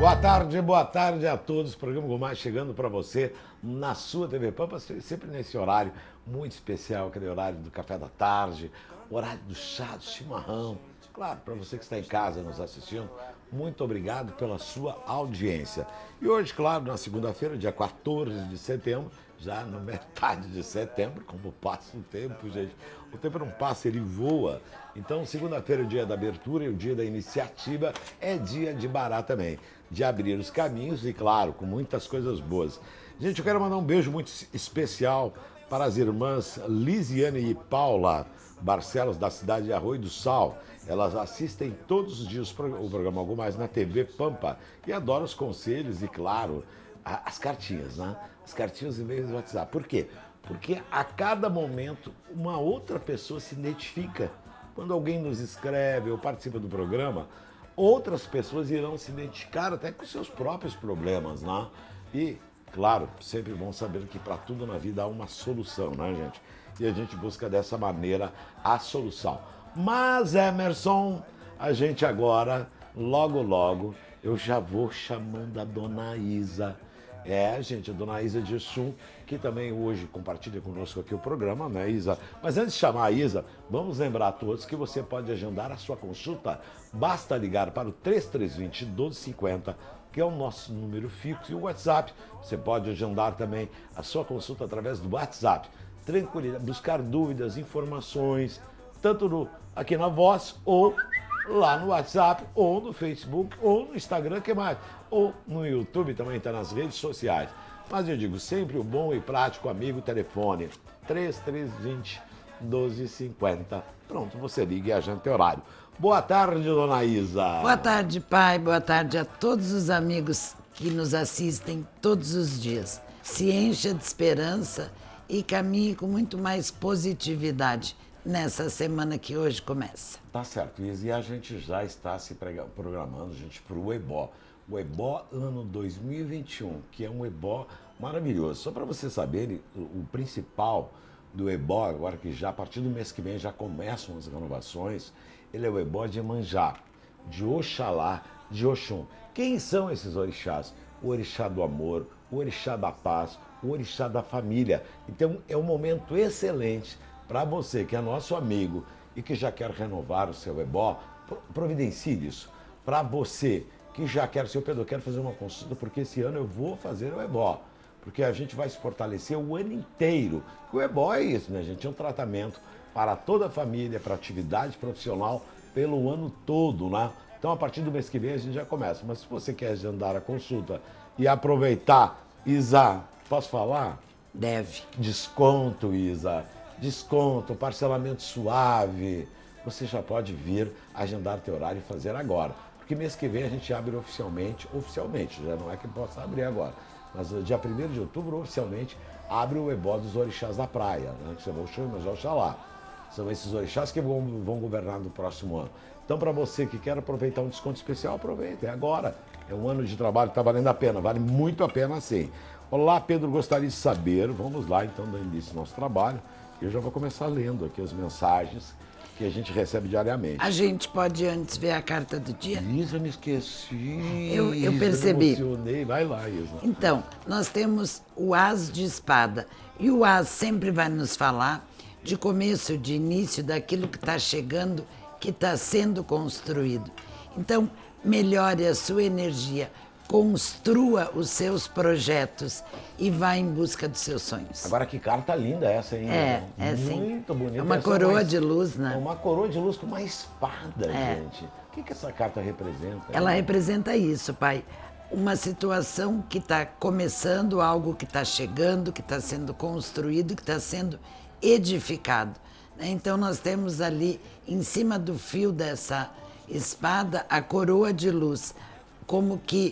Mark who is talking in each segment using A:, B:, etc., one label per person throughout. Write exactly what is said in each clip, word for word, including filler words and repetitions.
A: Boa tarde, boa tarde a todos. O programa Gomar chegando para você na sua T V Pampa, sempre nesse horário muito especial, aquele horário do café da tarde, horário do chá, do chimarrão. Claro, para você que está em casa nos assistindo, muito obrigado pela sua audiência. E hoje, claro, na segunda-feira, dia quatorze de setembro, já na metade de setembro, como passa o tempo, gente. O tempo não passa, ele voa. Então, segunda-feira é o dia da abertura e o dia da iniciativa é dia de Bará também. De abrir os caminhos e, claro, com muitas coisas boas. Gente, eu quero mandar um beijo muito especial para as irmãs Lisiane e Paula Barcelos, da cidade de Arroio do Sal. Elas assistem todos os dias o programa Algo Mais na T V Pampa e adoram os conselhos e, claro, as cartinhas, né? As cartinhas e e-mails do WhatsApp. Por quê? Porque a cada momento uma outra pessoa se identifica. Quando alguém nos escreve ou participa do programa, outras pessoas irão se identificar até com seus próprios problemas, né? E, claro, sempre bom saber que para tudo na vida há uma solução, né, gente? E a gente busca dessa maneira a solução. Mas, Emerson, a gente agora, logo, logo, eu já vou chamando a Dona Isa. É, gente, a Dona Isa de Oxum, que também hoje compartilha conosco aqui o programa, né, Isa? Mas antes de chamar a Isa, vamos lembrar a todos que você pode agendar a sua consulta. Basta ligar para o três três dois zero, um dois cinco zero, que é o nosso número fixo, e o WhatsApp. Você pode agendar também a sua consulta através do WhatsApp. Tranquilidade, buscar dúvidas, informações, tanto no, aqui na voz, ou lá no WhatsApp, ou no Facebook, ou no Instagram, que mais? Ou no YouTube, também está nas redes sociais. Mas eu digo sempre o bom e prático amigo telefone, três três dois zero, um dois cinco zero. Pronto, você liga e agenda teu horário. Boa tarde, Dona Isa.
B: Boa tarde, pai. Boa tarde a todos os amigos que nos assistem todos os dias. Se encha de esperança e caminhe com muito mais positividade nessa semana que hoje começa.
A: Tá certo, Isa. E a gente já está se programando, gente, para o Ebó. O Ebó ano dois mil e vinte e um, que é um Ebó maravilhoso. Só para vocês saberem, o, o principal do Ebó, agora que já a partir do mês que vem já começam as renovações, ele é o Ebó de Iemanjá, de Oxalá, de Oxum. Quem são esses orixás? O orixá do amor, o orixá da paz, o orixá da família. Então é um momento excelente para você que é nosso amigo e que já quer renovar o seu Ebó, providencie isso. Para você que já quer, seu Pedro, eu quero fazer uma consulta porque esse ano eu vou fazer o Ebó. Porque a gente vai se fortalecer o ano inteiro. O Ebó é isso, né, gente? É um tratamento para toda a família, para atividade profissional, pelo ano todo, né? Então, a partir do mês que vem, a gente já começa. Mas se você quer agendar a consulta e aproveitar, Isa, posso falar?
B: Deve.
A: Desconto, Isa. Desconto, parcelamento suave. Você já pode vir agendar teu horário e fazer agora. Porque mês que vem a gente abre oficialmente, oficialmente, já não é que possa abrir agora. Mas dia primeiro de outubro, oficialmente, abre o Ebó dos Orixás da Praia, né? Que chamam Oxum e Oxalá. São esses orixás que vão, vão governar no próximo ano. Então, para você que quer aproveitar um desconto especial, aproveita, é agora. É um ano de trabalho que está valendo a pena, vale muito a pena sim. Olá, Pedro, gostaria de saber, vamos lá então, dando início ao nosso trabalho. Eu já vou começar lendo aqui as mensagens que a gente recebe diariamente.
B: A gente pode antes ver a carta do dia?
A: Isa, me esqueci.
B: Eu, eu
A: Isa,
B: percebi.
A: Me emocionei. Vai lá, Isa.
B: Então, nós temos o As de Espada. E o As sempre vai nos falar de começo, de início, daquilo que está chegando, que está sendo construído. Então, melhore a sua energia, construa os seus projetos e vá em busca dos seus sonhos.
A: Agora, que carta linda essa, hein?
B: É, é sim.
A: Muito bonita.
B: É uma
A: essa
B: coroa
A: uma,
B: de luz, né?
A: É uma coroa de luz com uma espada,
B: É.
A: gente. O que, que essa carta representa?
B: Ela
A: hein?
B: representa isso, pai. Uma situação que está começando, algo que está chegando, que está sendo construído, que está sendo edificado. Então, nós temos ali, em cima do fio dessa espada, a coroa de luz, como que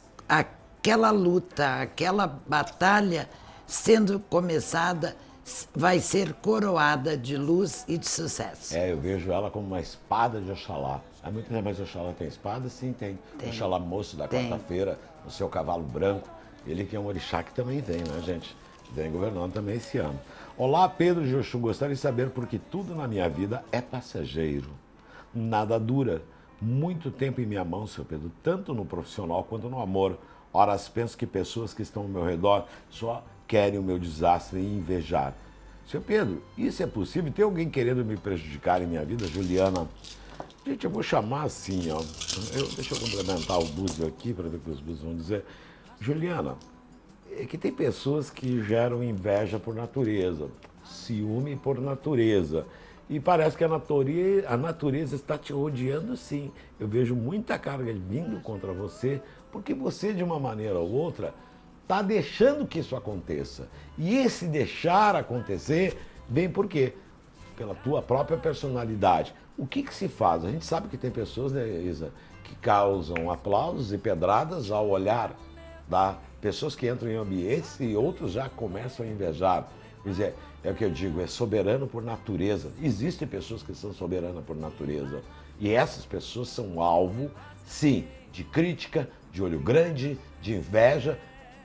B: aquela luta, aquela batalha sendo começada vai ser coroada de luz e de sucesso.
A: É, eu vejo ela como uma espada de Oxalá. Há muito tempo, mas Oxalá tem espada? Sim, tem.
B: Tem.
A: Oxalá moço da
B: Tem.
A: quarta-feira, no seu cavalo branco. Ele que é um orixá que também vem, né, gente? Vem governando também esse ano. Olá, Pedro de Oxum, gostaria de saber porque tudo na minha vida é passageiro. Nada dura. muito tempo em minha mão, seu Pedro, tanto no profissional quanto no amor. Horas penso que pessoas que estão ao meu redor só querem o meu desastre e invejar. Seu Pedro, isso é possível? Tem alguém querendo me prejudicar em minha vida, Juliana? Gente, eu vou chamar assim, ó. Eu, deixa eu complementar o Búzio aqui para ver o que os Búzios vão dizer. Juliana, é que tem pessoas que geram inveja por natureza, ciúme por natureza. E parece que a natureza, a natureza está te rodeando, sim. Eu vejo muita carga vindo contra você, porque você, de uma maneira ou outra, está deixando que isso aconteça. E esse deixar acontecer vem por quê? Pela tua própria personalidade. O que que se faz? A gente sabe que tem pessoas, né, Isa, que causam aplausos e pedradas ao olhar, tá? Pessoas que entram em ambientes e outros já começam a invejar. Quer dizer, é o que eu digo, é soberano por natureza. Existem pessoas que são soberanas por natureza. E essas pessoas são alvo, sim, de crítica, de olho grande, de inveja.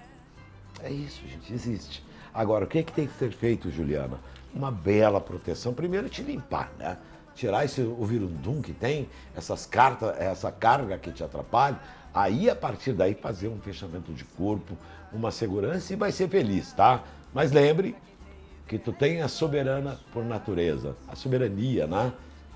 A: É isso, gente, existe. Agora, o que é que tem que ser feito, Juliana? Uma bela proteção. Primeiro, te limpar, né? Tirar esse o virundum que tem, essas cartas, essa carga que te atrapalha. Aí, a partir daí, fazer um fechamento de corpo, uma segurança e vai ser feliz, tá? Mas lembre que tu tem a soberana por natureza, a soberania, né?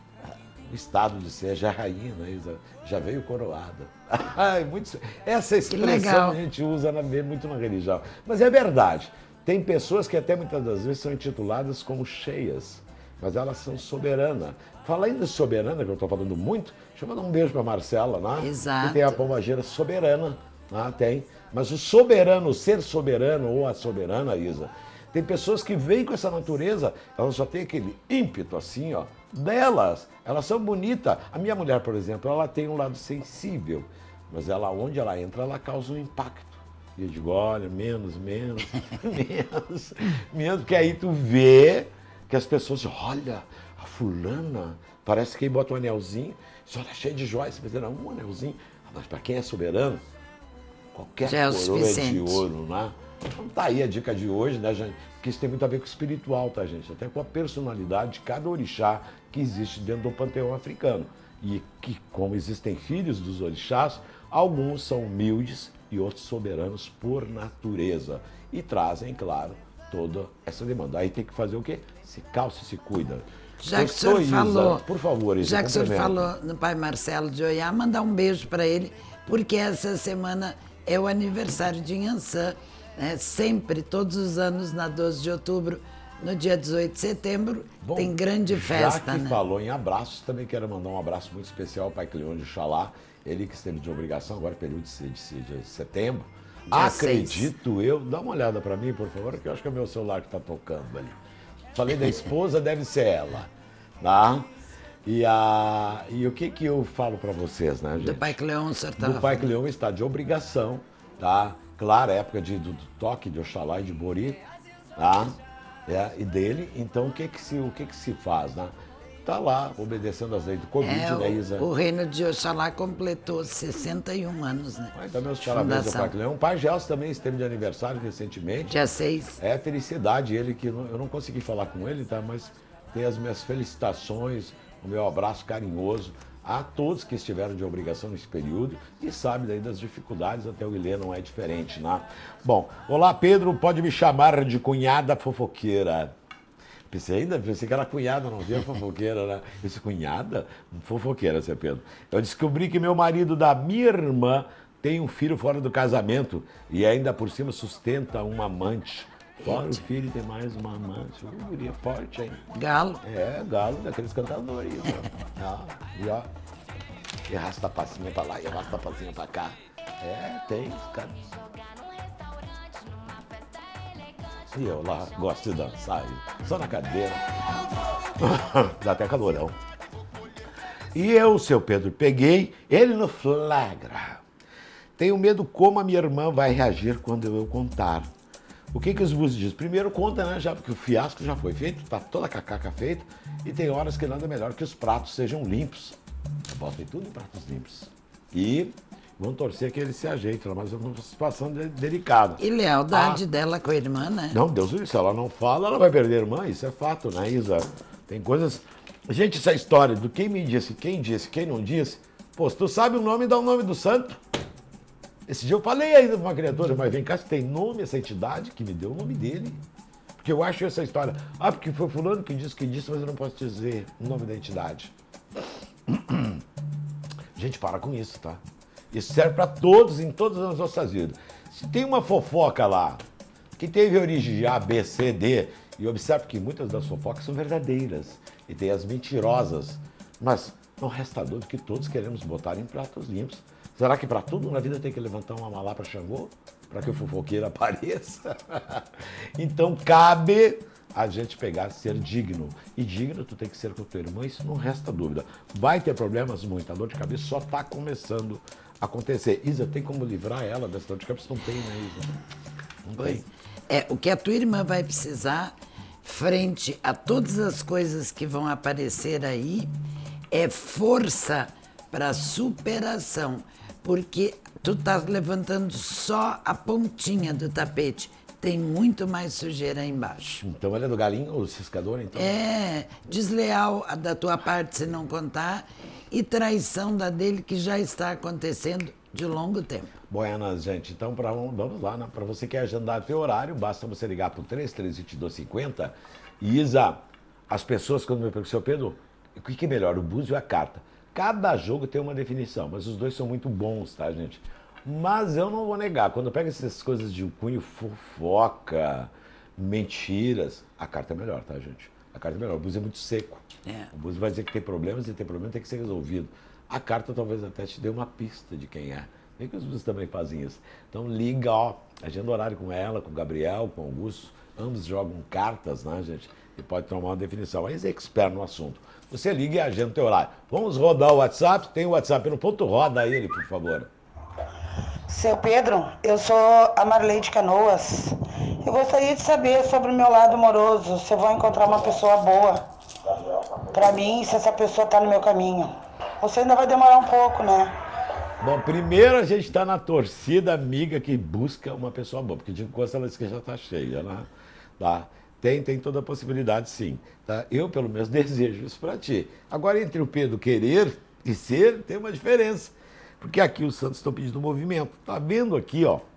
A: O estado de ser já rainha, né, Isa? Já veio coroada. Ai, muito... Essa expressão a gente usa na, muito na religião. Mas é verdade. Tem pessoas que até muitas das vezes são intituladas como cheias, mas elas são soberanas. Falando de soberana, que eu estou falando muito, deixa eu mandar um beijo para Marcela, né?
B: Exato.
A: Que tem a pombageira soberana, né? Tem. Mas o soberano, o ser soberano ou a soberana, Isa, tem pessoas que vêm com essa natureza, elas já têm aquele ímpeto assim, ó, delas. Elas são bonitas. A minha mulher, por exemplo, ela tem um lado sensível, mas ela, onde ela entra, ela causa um impacto. E eu digo, olha, menos, menos, menos, menos, porque aí tu vê que as pessoas, olha, a fulana, parece que bota um anelzinho, só tá cheio de joias, mas era um anelzinho. Mas para quem é soberano, qualquer
B: já é
A: coroa é de ouro, né? Então tá aí a dica de hoje, né, gente? Que isso tem muito a ver com o espiritual, tá, gente? Até com a personalidade de cada orixá que existe dentro do panteão africano. E que, como existem filhos dos orixás, alguns são humildes e outros soberanos por natureza. E trazem, claro, toda essa demanda. Aí tem que fazer o quê? Se calça e se cuida.
B: Já que o senhor
A: Isa,
B: falou,
A: por favor, Isa,
B: já que o senhor falou no pai Marcelo de Oiá, mandar um beijo para ele, porque essa semana é o aniversário de Inhansã. É, sempre, todos os anos, na doze de outubro, no dia dezoito de setembro, Bom, tem grande festa.
A: Já que
B: né?
A: falou em abraços, também quero mandar um abraço muito especial ao Pai Cleon de Oxalá, ele que esteve de obrigação, agora período de, de, de setembro. Dia Acredito seis. Eu, dá uma olhada para mim, por favor, que eu acho que é o meu celular que está tocando ali. Falei da esposa, deve ser ela, tá? E, a, e o que que eu falo para vocês, né, gente?
B: Do Pai Cleon, o senhor tá
A: Do Pai Cleon está de obrigação, tá? Claro, é época de, do, do toque de Oxalá e de Bori, tá? É, e dele, então o que que se, o que que se faz, né? Tá lá, obedecendo as leis do Covid,
B: é,
A: né, Isa?
B: O, o reino de Oxalá completou sessenta e um anos, né?
A: Mas também os parabéns ao Pai Cleon. O Pai Gelson também esteve de aniversário recentemente.
B: Dia seis.
A: É, felicidade, ele que não, eu não consegui falar com ele, tá? Mas tem as minhas felicitações, o meu abraço carinhoso a todos que estiveram de obrigação nesse período e sabe daí das dificuldades, até o Ilê não é diferente, né? Bom, olá Pedro, pode me chamar de cunhada fofoqueira. Pensei ainda, pensei que era cunhada, não via fofoqueira, né? Eu disse, cunhada? Fofoqueira, seu Pedro. Eu descobri que meu marido da minha irmã tem um filho fora do casamento e ainda por cima sustenta um amante. Fora o filho tem mais uma amante. Uma guria forte, hein?
B: Galo.
A: É, galo daqueles cantadores. Ah, e ó, e arrasta a passinha pra lá e arrasta a passinha pra cá. É, tem, cara. E eu lá gosto de dançar, só na cadeira. Dá até calorão. E eu, seu Pedro, peguei ele no flagra. Tenho medo como a minha irmã vai reagir quando eu contar. O que que os búzios dizem? Primeiro conta, né, já, porque o fiasco já foi feito, tá toda a cacaca feita, e tem horas que nada melhor que os pratos sejam limpos. Botem tudo em pratos limpos. E vão torcer que ele se ajeite, mas é uma situação de, delicada.
B: E lealdade
A: ah,
B: dela com a irmã, né?
A: Não, Deus do céu, se ela não fala, ela vai perder a irmã, isso é fato, né, Isa? Tem coisas... Gente, essa história do quem me disse, quem disse, quem não disse, Pô, se tu sabe o nome, dá o nome do santo. Esse dia eu falei ainda pra uma criatura, mas vem cá, se tem nome essa entidade, que me deu o nome dele. Porque eu acho essa história. Ah, porque foi fulano que disse que disse, mas eu não posso dizer o nome da entidade. Gente, para com isso, tá? Isso serve para todos, em todas as nossas vidas. Se tem uma fofoca lá, que teve origem de A, B, C, D, e observe que muitas das fofocas são verdadeiras, e tem as mentirosas, mas não resta dúvida que todos queremos botar em pratos limpos. Será que para tudo na vida tem que levantar uma malá para Xangô? Para que o fofoqueiro apareça? Então cabe a gente pegar, ser digno. E digno tu tem que ser com o teu irmão, isso não resta dúvida. Vai ter problemas muito, a dor de cabeça só está começando a acontecer. Isa, tem como livrar ela dessa dor de cabeça? Não tem, né, Isa? Não
B: pois.
A: tem.
B: É, o que a tua irmã vai precisar, frente a todas as coisas que vão aparecer aí, é força para superação. Porque tu tá levantando só a pontinha do tapete. Tem muito mais sujeira aí embaixo.
A: Então ela é do galinho ou ciscador, então?
B: É, desleal da tua parte se não contar e traição da dele que já está acontecendo de longo tempo.
A: Buenas, gente. Então pra, vamos lá, né? Para você que quer agendar teu horário, basta você ligar para o três três dois dois cinquenta. E Isa, as pessoas quando me perguntam, seu Pedro, o que é melhor, o búzio ou a carta? Cada jogo tem uma definição, mas os dois são muito bons, tá, gente? Mas eu não vou negar, quando eu pego essas coisas de cunho fofoca, mentiras, a carta é melhor, tá, gente? A carta é melhor, o búzio é muito seco.
B: É.
A: O búzio vai dizer que tem problemas e tem problema tem que ser resolvido. A carta talvez até te dê uma pista de quem é. Vem que os búzios também fazem isso. Então liga, ó, agenda horário com ela, com o Gabriel, com o Augusto, ambos jogam cartas, né, gente? E pode tomar uma definição. Aí é expert no assunto. Você liga e agenda o teu horário. Vamos rodar o WhatsApp? Tem o WhatsApp no ponto, roda ele, por favor.
C: Seu Pedro, eu sou a Marley de Canoas. Eu gostaria de saber sobre o meu lado amoroso, se eu vou encontrar uma pessoa boa pra mim, se essa pessoa tá no meu caminho. Você ainda vai demorar um pouco, né?
A: Bom, primeiro a gente está na torcida amiga que busca uma pessoa boa, porque de encontro ela disse que já está cheia, né? Tá? Tem, tem toda a possibilidade, sim. Tá? Eu, pelo menos, desejo isso para ti. Agora, entre o Pedro querer e ser, tem uma diferença. Porque aqui os santos estão pedindo movimento. Tá vendo aqui, ó,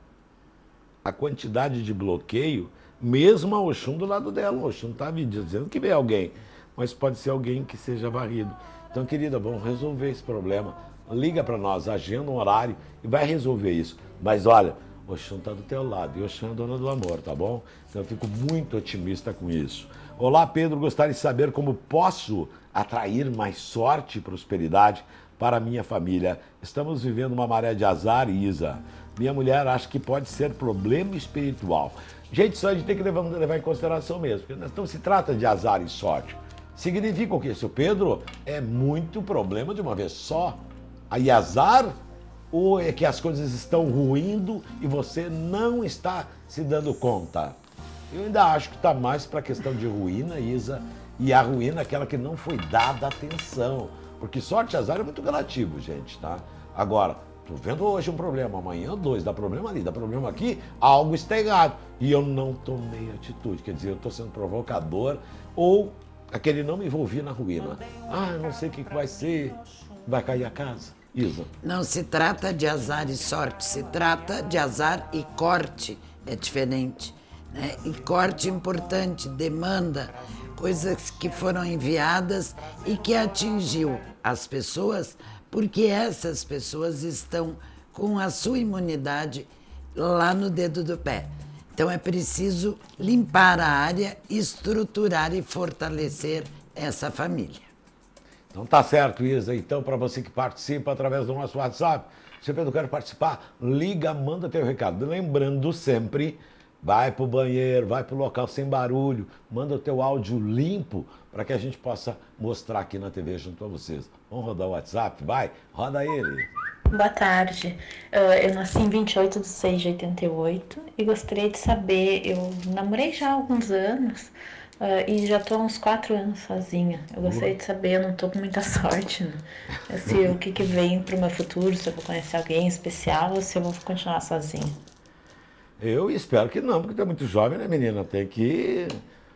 A: a quantidade de bloqueio, mesmo a Oxum do lado dela. O Oxum está me dizendo que vem alguém, mas pode ser alguém que seja varrido. Então, querida, vamos resolver esse problema. Liga para nós, agenda um horário e vai resolver isso. Mas olha, Oxum está do teu lado e Oxum é dona do amor, tá bom? Então eu fico muito otimista com isso. Olá, Pedro, gostaria de saber como posso atrair mais sorte e prosperidade para a minha família. Estamos vivendo uma maré de azar, Isa. Minha mulher acha que pode ser problema espiritual. Gente, isso a gente tem que levar, levar em consideração mesmo, porque não se trata de azar e sorte. Significa o quê? Seu Pedro, é muito problema de uma vez só. Aí azar, ou é que as coisas estão ruindo e você não está se dando conta? Eu ainda acho que está mais para a questão de ruína, Isa, e a ruína é aquela que não foi dada atenção. Porque sorte e azar é muito relativo, gente, tá? Agora, tô vendo hoje um problema, amanhã dois, dá problema ali, dá problema aqui, algo está errado. E eu não tomei atitude, quer dizer, eu estou sendo provocador ou aquele não me envolvi na ruína. Ah, eu não sei o que vai ser, vai cair a casa. Isa.
B: Não se trata de azar e sorte, se trata de azar e corte, é diferente. Né? E corte importante, demanda, coisas que foram enviadas e que atingiu as pessoas, porque essas pessoas estão com a sua imunidade lá no dedo do pé. Então é preciso limpar a área, estruturar e fortalecer essa família.
A: Então tá certo, Isa. Então, para você que participa através do nosso WhatsApp, se Pedro quer participar, liga, manda teu recado. Lembrando sempre, vai pro banheiro, vai pro local sem barulho, manda o teu áudio limpo para que a gente possa mostrar aqui na T V junto a vocês. Vamos rodar o WhatsApp? Vai, roda ele.
D: Boa tarde. Eu nasci em vinte e oito de seis de oitenta e oito e gostaria de saber, eu namorei já há alguns anos, Uh, e já estou há uns quatro anos sozinha. Eu gostaria de saber, eu não estou com muita sorte, né? Se, o que, que vem para o meu futuro, se eu vou conhecer alguém especial ou se eu vou continuar sozinha.
A: Eu espero que não, porque tu é muito jovem, né, menina? Tem que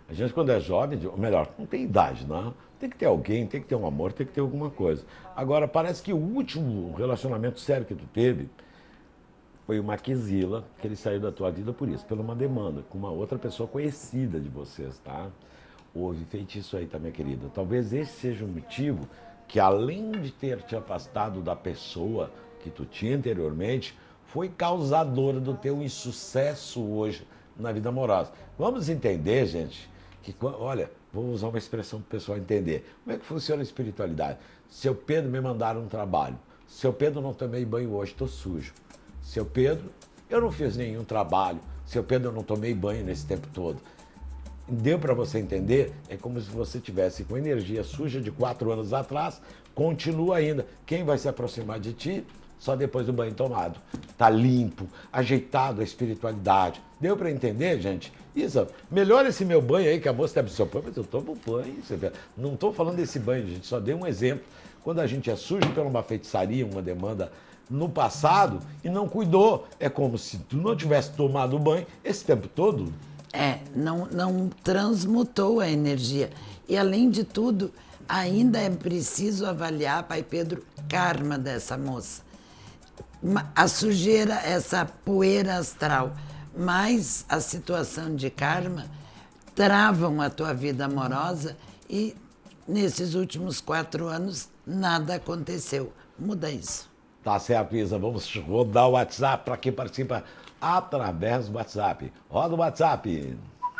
A: A gente, quando é jovem, ou melhor, não tem idade, não. Tem que ter alguém, tem que ter um amor, tem que ter alguma coisa. Agora, parece que o último relacionamento sério que tu teve foi o Maquizila, que ele saiu da tua vida por isso, por uma demanda, com uma outra pessoa conhecida de vocês, tá? Houve feitiço aí, tá, minha querida? Talvez esse seja um motivo que, além de ter te afastado da pessoa que tu tinha anteriormente, foi causadora do teu insucesso hoje na vida amorosa. Vamos entender, gente, que, olha, vou usar uma expressão para o pessoal entender. Como é que funciona a espiritualidade? Seu Pedro me mandaram um trabalho. Seu Pedro, não tomei banho hoje, estou sujo. Seu Pedro, eu não fiz nenhum trabalho. Seu Pedro, eu não tomei banho nesse tempo todo. Deu para você entender? É como se você tivesse com energia suja de quatro anos atrás, continua ainda. Quem vai se aproximar de ti? Só depois do banho tomado. Tá limpo, ajeitado a espiritualidade. Deu para entender, gente? Isa, melhora esse meu banho aí, que a moça está absorvendo, mas eu tomo banho. Não estou falando desse banho, gente, só dei um exemplo. Quando a gente é sujo por uma feitiçaria, uma demanda no passado e não cuidou, é como se tu não tivesse tomado banho esse tempo todo.
B: É, não, não transmutou a energia. E, além de tudo, ainda é preciso avaliar, Pai Pedro, karma dessa moça. A sujeira, essa poeira astral, mais a situação de karma, travam a tua vida amorosa e, nesses últimos quatro anos, nada aconteceu. Muda isso.
A: Tá certo, Isa. Vamos rodar o WhatsApp para quem participa através do WhatsApp. Roda o WhatsApp.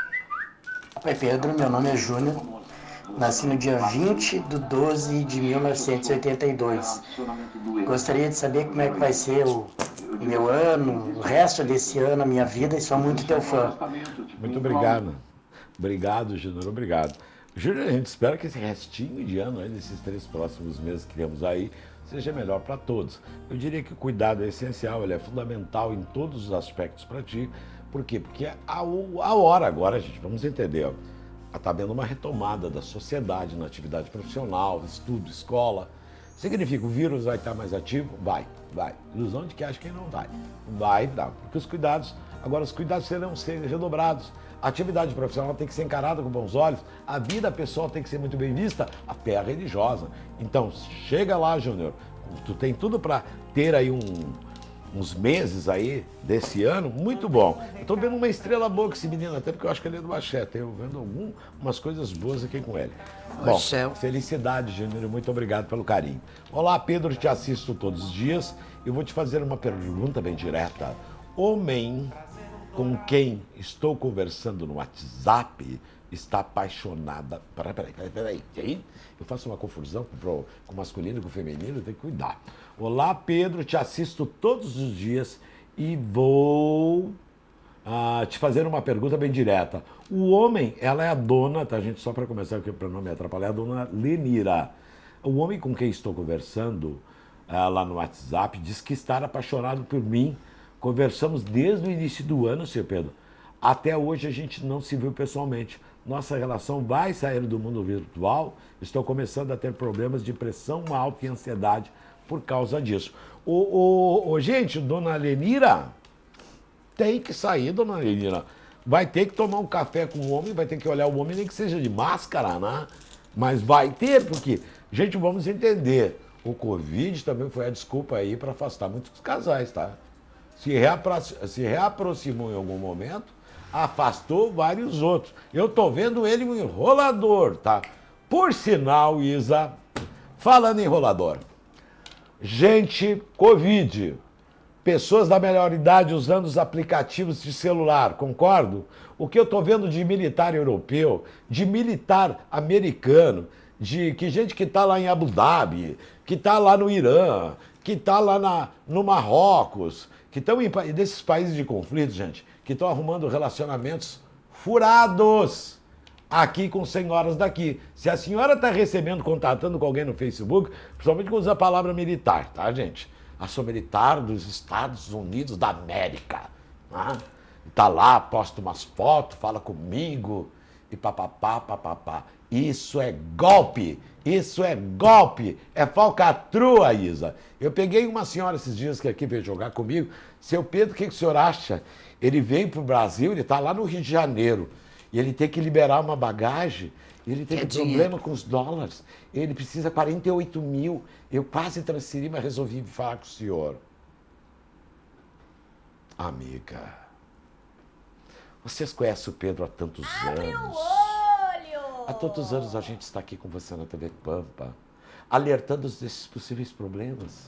E: Oi, Pedro. Meu nome é Júnior. Nasci no dia vinte de doze de mil novecentos e oitenta e dois. Gostaria de saber como é que vai ser o meu ano, o resto desse ano, a minha vida, e sou muito teu fã.
A: Muito obrigado. Obrigado, Júnior. Obrigado. Júnior, a gente espera que esse restinho de ano, aí, desses três próximos meses que temos aí, seja melhor para todos. Eu diria que o cuidado é essencial, ele é fundamental em todos os aspectos para ti. Por quê? Porque a, a hora agora, gente, vamos entender, ó, está havendo uma retomada da sociedade na atividade profissional, estudo, escola. Significa que o vírus vai estar mais ativo? Vai, vai. Ilusão de que acha que não vai. Vai dar, porque os cuidados, agora os cuidados serão ser redobrados. A atividade profissional tem que ser encarada com bons olhos, a vida pessoal tem que ser muito bem vista, a fé é religiosa. Então, chega lá, Júnior, tu tem tudo para ter aí um, uns meses aí desse ano muito bom. Eu tô vendo uma estrela boa com esse menino, até porque eu acho que ele é do Axé, eu vendo algumas coisas boas aqui com ele. Bom, felicidade, Júnior, muito obrigado pelo carinho. Olá, Pedro, te assisto todos os dias. Eu vou te fazer uma pergunta bem direta. Homem com quem estou conversando no WhatsApp está apaixonada. Peraí, peraí, peraí, peraí. Eu faço uma confusão com o masculino e com o feminino, tem que cuidar. Olá, Pedro, te assisto todos os dias e vou ah, te fazer uma pergunta bem direta. O homem, ela é a dona, tá, gente? Só para começar, porque para não me atrapalhar, é a dona Lenira. O homem com quem estou conversando ah, lá no WhatsApp diz que está apaixonado por mim. Conversamos desde o início do ano, senhor Pedro. Até hoje a gente não se viu pessoalmente. Nossa relação vai sair do mundo virtual. Estou começando a ter problemas de pressão alta e ansiedade por causa disso. Ô, ô, ô, gente, dona Lenira, tem que sair, dona Lenira. Vai ter que tomar um café com o homem, vai ter que olhar o homem, nem que seja de máscara, né? Mas vai ter, porque, gente, vamos entender. O Covid também foi a desculpa aí para afastar muitos casais, tá? Se, reapro se reaproximou em algum momento, afastou vários outros. Eu tô vendo ele um enrolador, tá? Por sinal, Isa, falando em enrolador, gente, Covid, pessoas da melhor idade usando os aplicativos de celular, concordo? O que eu tô vendo de militar europeu, de militar americano, de que gente que tá lá em Abu Dhabi, que tá lá no Irã, que tá lá na, no Marrocos, que estão em desses países de conflito, gente, que estão arrumando relacionamentos furados aqui com senhoras daqui. Se a senhora está recebendo, contatando com alguém no Facebook, principalmente que usa a palavra militar, tá, gente? A sou militar dos Estados Unidos da América. Tá? Tá lá, posta umas fotos, fala comigo e papapá, papapá. Isso é golpe, isso é golpe, é falcatrua, Isa. Eu peguei uma senhora esses dias que aqui veio jogar comigo. Seu Pedro, o que, que o senhor acha? Ele veio para o Brasil, ele está lá no Rio de Janeiro. E ele tem que liberar uma bagagem, ele tem
B: Que é
A: um problema
B: dinheiro.
A: com os dólares. Ele precisa quarenta e oito mil. Eu quase transferi, mas resolvi falar com o senhor. Amiga, vocês conhecem o Pedro há tantos
F: Abre
A: anos.
F: o olho!
A: Há tantos anos a gente está aqui com você na T V Pampa, alertando desses possíveis problemas.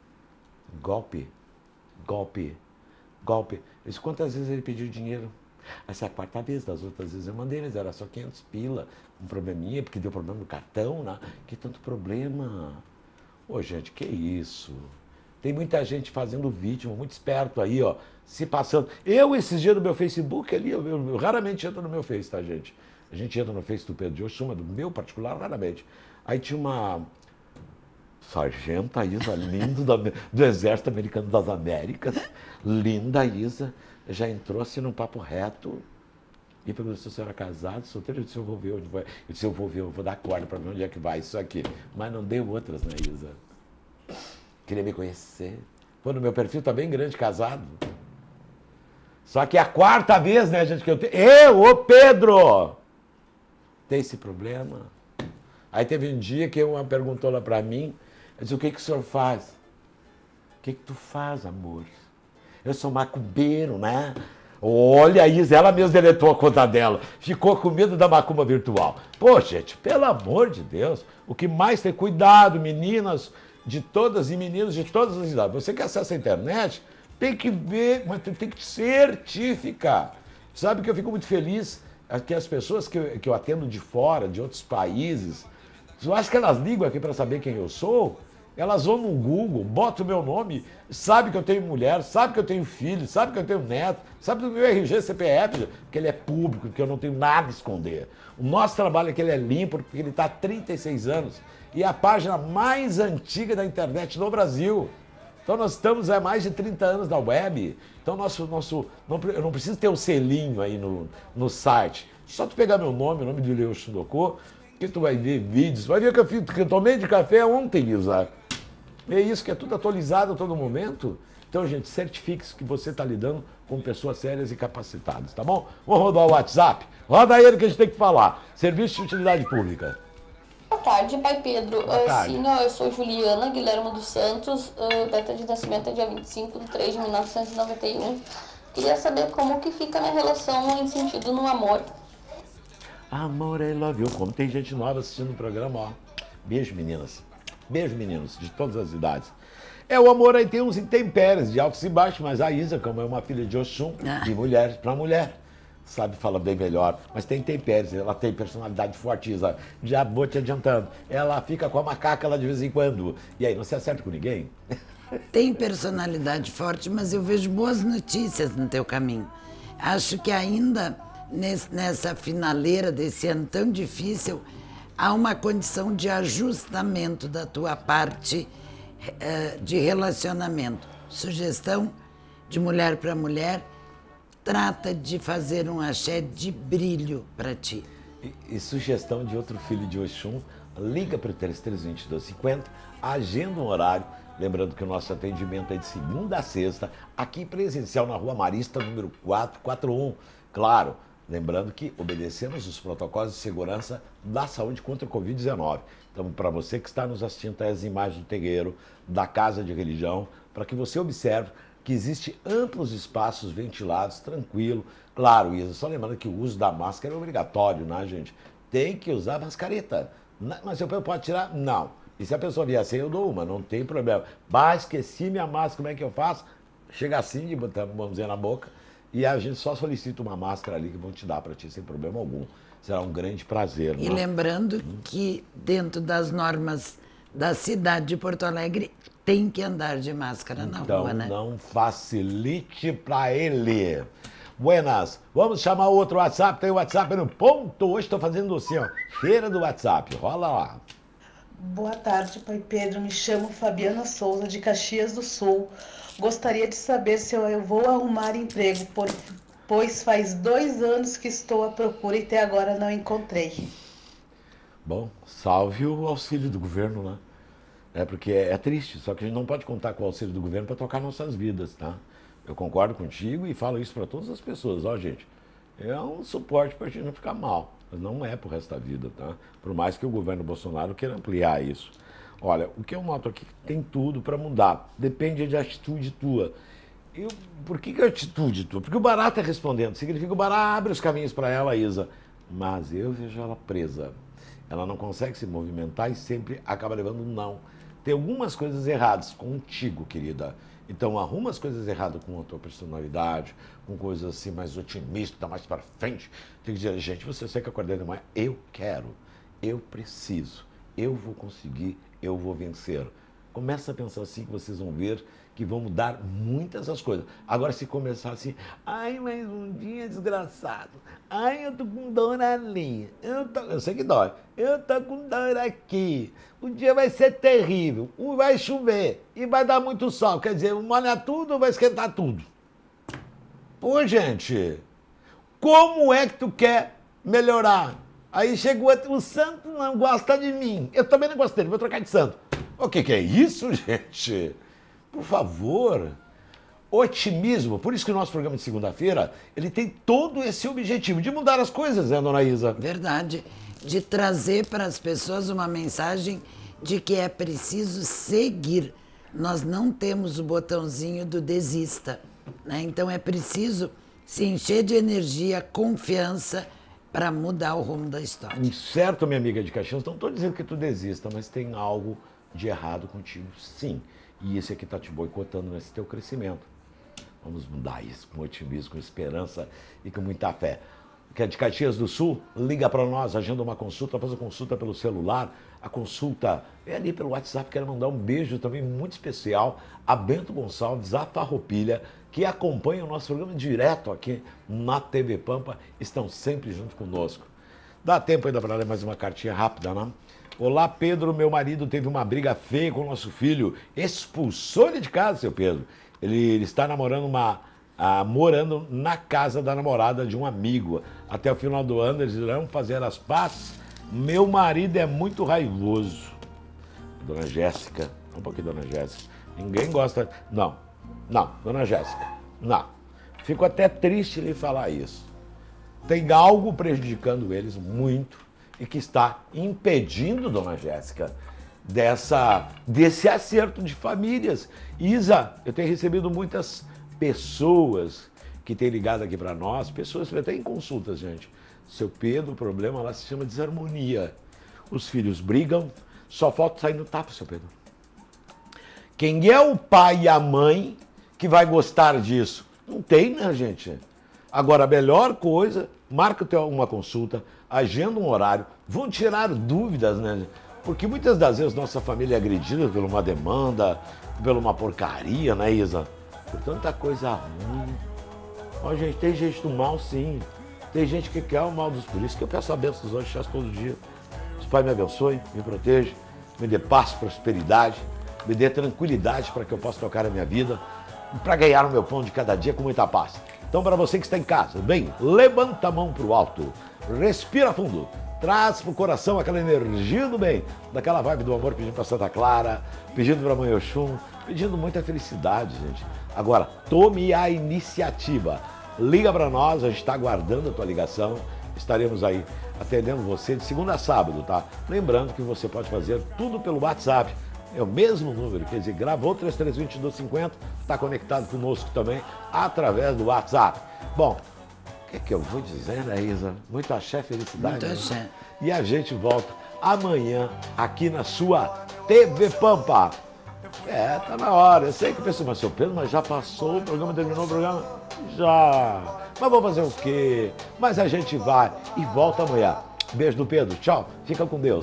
A: Golpe, golpe, golpe. Isso, quantas vezes ele pediu dinheiro? Essa é a quarta vez, das outras vezes eu mandei, mas era só quinhentos pila. Um probleminha, porque deu problema no cartão, né? Que tanto problema. Ô, gente, que isso? Tem muita gente fazendo vítima, muito esperto aí, ó, se passando. Eu, esses dias no meu Facebook ali, eu, eu, eu raramente entro no meu Face, tá, gente? A gente entra no Face do Pedro de Oxum, do meu particular, raramente. Aí tinha uma sargenta Isa, lindo, da, do Exército Americano das Américas, linda Isa, já entrou assim num papo reto e perguntou se eu era casado, solteiro. Eu disse, eu vou ver onde vai. Eu disse, eu vou ver, eu vou dar corda para ver onde é que vai isso aqui. Mas não deu outras, né, Isa? Queria me conhecer. Pô, no meu perfil tá bem grande, casado. Só que é a quarta vez, né, gente, que eu tenho... Eu, ô Pedro! Tem esse problema? Aí teve um dia que uma perguntou lá pra mim, eu disse, o que que o senhor faz? O que que tu faz, amor? Eu sou macumbeiro, né? Olha a Isa, ela mesma deletou a conta dela. Ficou com medo da macumba virtual. Pô, gente, pelo amor de Deus, o que mais tem cuidado, meninas de todas e meninos de todas as idades. Você que acessa a internet, tem que ver, mas tem que certificar. Sabe que eu fico muito feliz que as pessoas que eu, que eu atendo de fora, de outros países, eu acho que elas ligam aqui para saber quem eu sou, elas vão no Google, botam o meu nome, sabe que eu tenho mulher, sabe que eu tenho filho, sabe que eu tenho neto, sabe do meu R G, C P F, que ele é público, que eu não tenho nada a esconder. O nosso trabalho aqui ele é limpo, porque ele está há trinta e seis anos e é a página mais antiga da internet no Brasil. Então nós estamos há mais de trinta anos na web. Então nosso, nosso, não, eu não preciso ter um selinho aí no, no site. Só tu pegar meu nome, o nome de Leo Shindoko, que tu vai ver vídeos, vai ver que eu, fiz, que eu tomei de café ontem, Lisa. É isso, que é tudo atualizado a todo momento. Então, gente, certifique-se que você está lidando com pessoas sérias e capacitadas, tá bom? Vamos rodar o WhatsApp? Roda ele que a gente tem que falar. Serviço de utilidade pública.
G: Boa tarde, pai Pedro.
A: Boa tarde.
G: Sim, eu sou Juliana Guilherme dos Santos, uh, data de nascimento é dia vinte e cinco de três de mil novecentos e noventa e um. Queria saber como que fica a minha relação em sentido no amor.
A: Amor, I love you. Como tem gente nova assistindo o programa, ó. Beijo, meninas. Beijo, meninos, de todas as idades. É, o amor aí tem uns intempéries, de altos e baixos, mas a Isa, como é uma filha de Oxum, de mulher para mulher, sabe, fala bem melhor, mas tem intempéries, ela tem personalidade forte, Isa, já vou te adiantando. Ela fica com a macaca lá de vez em quando. E aí, não se acerta com ninguém?
B: Tem personalidade forte, mas eu vejo boas notícias no teu caminho. Acho que ainda nesse, nessa finaleira desse ano tão difícil, há uma condição de ajustamento da tua parte uh, de relacionamento. Sugestão de mulher para mulher, trata de fazer um axé de brilho para ti.
A: E, e sugestão de outro filho de Oxum, liga para o três três dois dois cinquenta, agenda um horário. Lembrando que o nosso atendimento é de segunda a sexta, aqui presencial na Rua Marista, número quatrocentos e quarenta e um. Claro, lembrando que obedecemos os protocolos de segurança da saúde contra o covid dezenove. Então, para você que está nos assistindo, tá as imagens do terreiro, da casa de religião, para que você observe que existem amplos espaços ventilados, tranquilo. Claro, Isa, só lembrando que o uso da máscara é obrigatório, né, gente? Tem que usar mascareta. Mas eu pode tirar? Não. E se a pessoa vier assim, eu dou uma, não tem problema. Bah, esqueci minha máscara, como é que eu faço? Chega assim, de botar, vamos dizer, na boca, e a gente só solicita uma máscara ali que vão te dar para ti, sem problema algum. Será um grande prazer.
B: E
A: né?
B: lembrando hum. que dentro das normas da cidade de Porto Alegre, tem que andar de máscara na
A: então,
B: rua, né?
A: Então, não facilite para ele. Buenas, vamos chamar o outro WhatsApp, tem o WhatsApp no ponto. Hoje estou fazendo assim, ó, feira do WhatsApp, rola lá.
H: Boa tarde, pai Pedro. Me chamo Fabiana Souza, de Caxias do Sul. Gostaria de saber se eu vou arrumar emprego, por, pois faz dois anos que estou à procura e até agora não encontrei.
A: Bom, salve o auxílio do governo, né? É porque é, é triste, só que a gente não pode contar com o auxílio do governo para tocar nossas vidas, tá? Eu concordo contigo e falo isso para todas as pessoas. Ó, gente, é um suporte para a gente não ficar mal. Mas não é pro resto da vida, tá? Por mais que o governo Bolsonaro queira ampliar isso. Olha, o que eu noto aqui tem tudo para mudar. Depende de atitude tua. Eu, por que, que é atitude tua? Porque o Bará está respondendo. Significa que o Bará abre os caminhos para ela, Isa. Mas eu vejo ela presa. Ela não consegue se movimentar e sempre acaba levando um não. Tem algumas coisas erradas contigo, querida. Então arruma as coisas erradas com a tua personalidade, com coisas assim mais otimistas, mais para frente. Tem que dizer, gente, você sei que acordei de manhã, eu quero, eu preciso, eu vou conseguir, eu vou vencer. Começa a pensar assim que vocês vão ver que vão mudar muitas as coisas. Agora, se começar assim, ai, mas um dia desgraçado, ai, eu tô com dor ali, eu, tô... eu sei que dói, eu tô com dor aqui, o dia vai ser terrível, vai chover e vai dar muito sol, quer dizer, molha tudo ou vai esquentar tudo? Pô, gente, como é que tu quer melhorar? Aí chegou, o santo não gosta de mim, eu também não gosto dele, vou trocar de santo. O que que é isso, gente? Por favor, otimismo. Por isso que o nosso programa de segunda-feira, ele tem todo esse objetivo de mudar as coisas, né, dona Isa?
B: Verdade. De trazer para as pessoas uma mensagem de que é preciso seguir. Nós não temos o botãozinho do desista, né? Então é preciso se encher de energia, confiança para mudar o rumo da história.
A: Certo, minha amiga de Caxias, não estou dizendo que tu desista, mas tem algo de errado contigo, sim. E esse aqui está te boicotando nesse teu crescimento. Vamos mudar isso com otimismo, com esperança e com muita fé. Que é de Caxias do Sul, liga para nós, agenda uma consulta, faz a consulta pelo celular, a consulta é ali pelo WhatsApp. Quero mandar um beijo também muito especial a Bento Gonçalves, a Farroupilha, que acompanha o nosso programa direto aqui na T V Pampa, estão sempre junto conosco. Dá tempo ainda para ler mais uma cartinha rápida, não? Olá, Pedro, meu marido teve uma briga feia com o nosso filho, expulsou ele de casa, seu Pedro. Ele, ele está namorando uma, ah, morando na casa da namorada de um amigo. Até o final do ano eles irão fazer as pazes. Meu marido é muito raivoso. Dona Jéssica, um pouquinho, dona Jéssica. Ninguém gosta... Não, não, dona Jéssica, não. Fico até triste lhe falar isso. Tem algo prejudicando eles muito e que está impedindo, dona Jéssica, dessa, desse acerto de famílias. Isa, eu tenho recebido muitas pessoas que têm ligado aqui para nós, pessoas que até em consultas, gente. Seu Pedro, o problema lá se chama desarmonia. Os filhos brigam, só falta sair no tapa, seu Pedro. Quem é o pai e a mãe que vai gostar disso? Não tem, né, gente? Agora, a melhor coisa, marca uma consulta, agenda um horário, vão tirar dúvidas, né? Porque muitas das vezes nossa família é agredida por uma demanda, por uma porcaria, né, Isa? Por tanta coisa ruim. Ó, gente, tem gente do mal, sim. Tem gente que quer o mal dos polícias, que eu peço a bênção dos orixás todo dia. Os Pai me abençoe, me proteja, me dê paz, prosperidade, me dê tranquilidade para que eu possa tocar a minha vida e para ganhar o meu pão de cada dia com muita paz. Então, para você que está em casa, vem, levanta a mão para o alto, respira fundo, traz para o coração aquela energia do bem, daquela vibe do amor, pedindo para Santa Clara, pedindo para a Mãe Oxum, pedindo muita felicidade, gente. Agora, tome a iniciativa, liga para nós, a gente está aguardando a tua ligação, estaremos aí atendendo você de segunda a sábado, tá? Lembrando que você pode fazer tudo pelo WhatsApp. É o mesmo número, quer dizer, gravou três três dois dois cinquenta, está conectado conosco também através do WhatsApp. Bom, o que é que eu vou dizer, né, Isa? Muito axé, felicidade.
B: Muito axé.
A: Né? E a gente volta amanhã aqui na sua T V Pampa. É, tá na hora. Eu sei que o pessoal, mas seu Pedro, mas já passou o programa, terminou o programa? Já. Mas vou fazer o quê? Mas a gente vai e volta amanhã. Beijo do Pedro, tchau. Fica com Deus.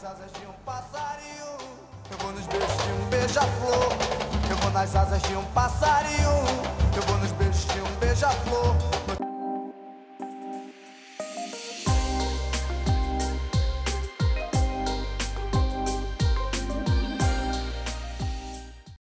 F: Eu vou nos beijos de um beija-flor. Eu vou nas asas de um passarinho. Eu vou nos beijos de um beija-flor.